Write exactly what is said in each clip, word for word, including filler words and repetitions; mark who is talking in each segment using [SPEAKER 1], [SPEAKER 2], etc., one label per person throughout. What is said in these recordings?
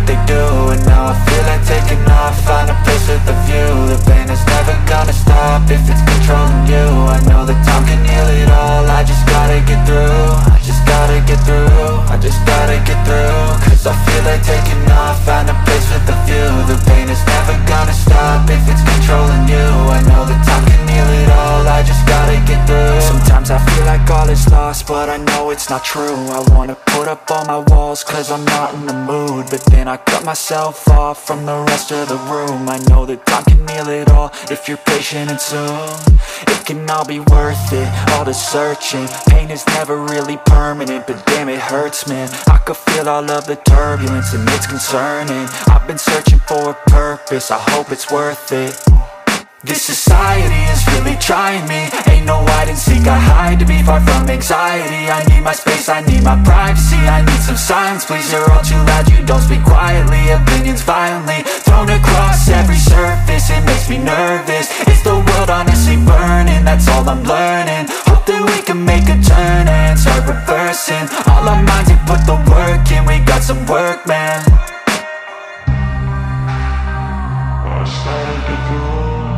[SPEAKER 1] they do, and now I feel like taking off. Find a place with a view. The pain is never gonna stop if it's controlling you. I know that time can heal it all. I just gotta get through. I just gotta get through. I just gotta get through. Cause I feel like taking off. Find a place with a view. The pain is never gonna stop if it's controlling you. I know that time can heal it all. I just gotta get through. Sometimes I feel like all is lost, but I know it's not true. I wanna put up all my walls cause I'm not in the mood, but then I cut myself off from the rest of the room. I know that time can heal it all if you're patient and soon it can all be worth it, all the searching. Pain is never really permanent, but damn it hurts, man. I could feel all of the turbulence and it's concerning. I've been searching for a purpose, I hope it's worth it. This society is really trying me. Ain't no hide and seek, I hide to be far from anxiety. I need my space, I need my privacy. I need some silence, please, you're all too loud. You don't speak quietly, opinions violently thrown across every surface. It makes me nervous, it's the world honestly burning. That's all I'm learning, hope that we can make a turn and start reversing. All our minds, we put the work in, we got some work, man. I started to grow.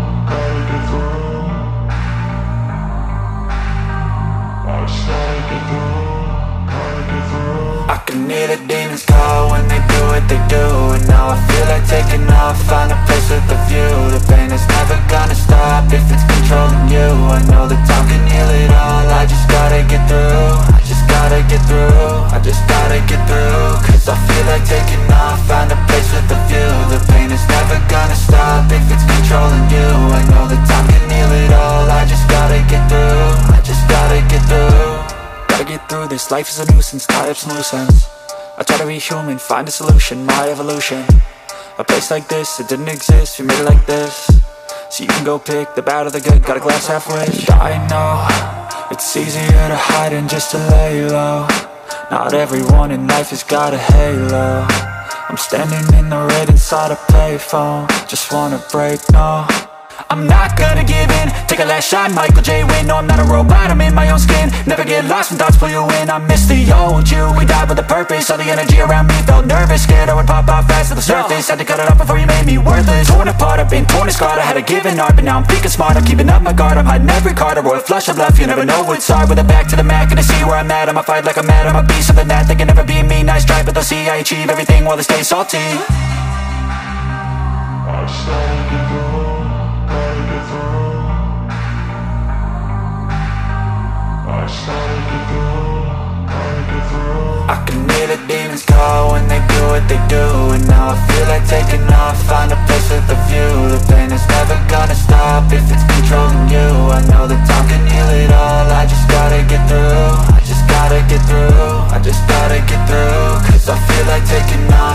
[SPEAKER 1] I can hear the demons call when they do what they do, and now I feel like taking off. Find a place with a view. The pain is never gonna stop if it's controlling you. I know that time can heal it all. I just gotta get through. I just gotta get through. I just gotta get through. Cause I feel like taking off. Find a place with a view. The pain is never gonna stop if it's controlling you. I know that time can heal it all. I just gotta get through. I just gotta get through. Gotta get through this, life is a nuisance, tie up some loose ends. I try to be human, find a solution, my evolution. A place like this, it didn't exist, we made it like this. So you can go pick the bad or the good, got a glass halfway. I know, it's easier to hide than just to lay low. Not everyone in life has got a halo. I'm standing in the red inside a payphone. Just wanna break, no, I'm not gonna give in. Take a last shot, Michael J. Win. No, I'm not a robot, I'm in my own skin. Never get lost when thoughts pull you in. I miss the old you, we died with a purpose. All the energy around me felt nervous, scared I would pop off fast to the surface. Had to cut it off before you made me worthless. Torn apart, I've been torn and scarred. I had a given art, but now I'm thinking smart. I'm keeping up my guard, I'm hiding every card. A royal flush of left, you never know what's hard. With a back to the mat, gonna see where I'm at. I'ma fight like I'm mad, I'ma be something that they can never be me. Nice try, but they'll see I achieve everything while they stay salty. I started to grow. I can hear the demons call when they do what they do, and now I feel like taking off. Find a place with a view. The pain is never gonna stop if it's controlling you. I know that time can heal it all. I just gotta get through. I just gotta get through. I just gotta get through. Cause I feel like taking off.